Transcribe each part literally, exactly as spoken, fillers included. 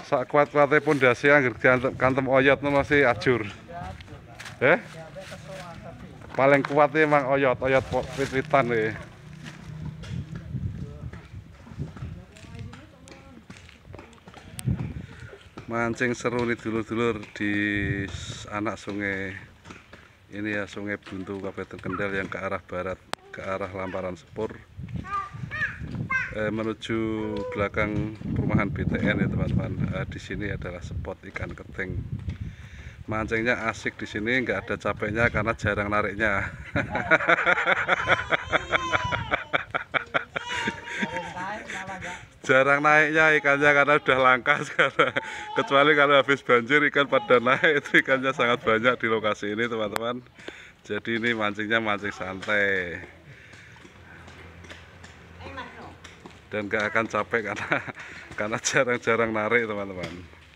sak kuat-kuate pondasi anggere kantem, kantem oyot masih ajur. Eh? Paling kuatnya emang oyot, oyot wit-witan nih. Mancing seru nih dulur-dulur di anak sungai ini ya, Sungai Buntu Kabupaten Kendal yang ke arah barat, ke arah Lamparan Sepur. Eh, menuju belakang perumahan B T N ya teman-teman. Eh, di sini adalah spot ikan keting. Mancingnya asik di sini, nggak ada capeknya karena jarang nariknya. Jarang naiknya ikannya karena udah langka sekarang. Kecuali kalau habis banjir ikan pada naik, itu ikannya sangat banyak di lokasi ini teman-teman. Jadi ini mancingnya mancing santai. Dan gak akan capek karena karena jarang-jarang narik teman-teman.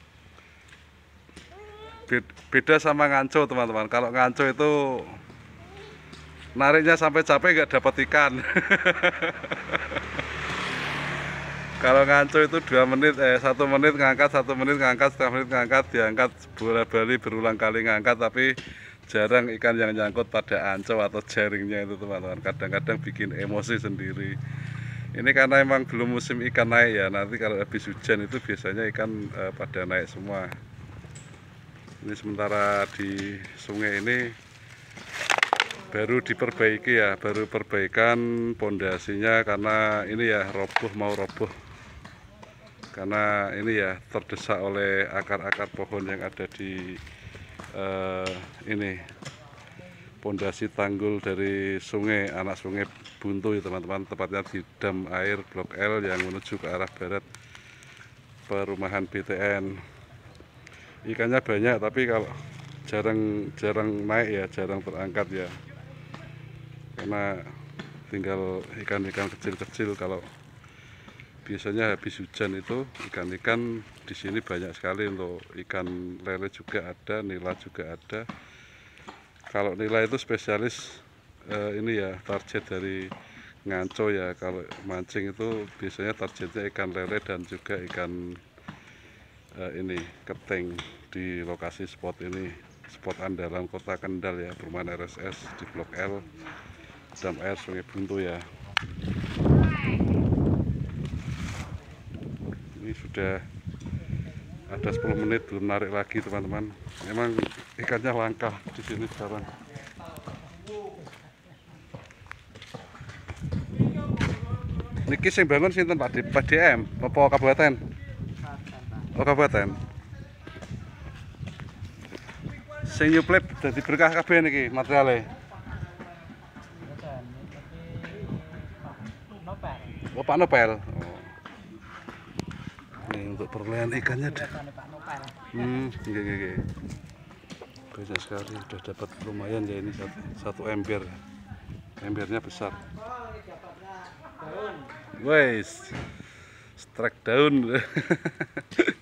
Beda sama nganco teman-teman. Kalau nganco itu nariknya sampai capek gak dapat ikan. Kalau nganco itu dua menit, eh satu menit ngangkat, satu menit ngangkat, setengah menit ngangkat, diangkat bola-bali berulang kali ngangkat, tapi jarang ikan yang nyangkut pada ancau atau jaringnya itu teman-teman. Kadang-kadang bikin emosi sendiri. Ini karena emang belum musim ikan naik ya. Nanti kalau habis hujan itu biasanya ikan eh, pada naik semua. Ini sementara di sungai ini baru diperbaiki ya, baru perbaikan pondasinya karena ini ya roboh, mau roboh. Karena ini ya terdesak oleh akar-akar pohon yang ada di eh, ini pondasi tanggul dari sungai, anak sungai Buntu ya teman-teman, tepatnya di dam air Blok L yang menuju ke arah barat perumahan B T N. Ikannya banyak tapi kalau jarang jarang naik ya, jarang terangkat ya, karena tinggal ikan-ikan kecil-kecil. Kalau biasanya habis hujan itu ikan-ikan di sini banyak sekali, untuk ikan lele juga ada, nila juga ada. Kalau nila itu spesialis eh, ini ya, target dari nganco ya. Kalau mancing itu biasanya targetnya ikan lele dan juga ikan eh, ini keting di lokasi spot ini, spot andalan Kota Kendal ya, perumahan R S S di Blok L, dam air Sungai Buntu ya. Ini sudah ada sepuluh menit belum narik lagi teman-teman. Memang ikannya langka di sini sekarang. Niki sing bangun sinten Pak D, Pak D M apa kabupaten? Oh kabupaten. Sing nyuplip dadi berkah kabeh niki materiale. Oh Pak Nopel. Oh. Ini untuk perolehan ikannya dah. Hmm, nggih nggih nggih. Banyak sekali, sudah dapat lumayan ya ini satu, satu ember. Embernya besar. Wes, strike daun.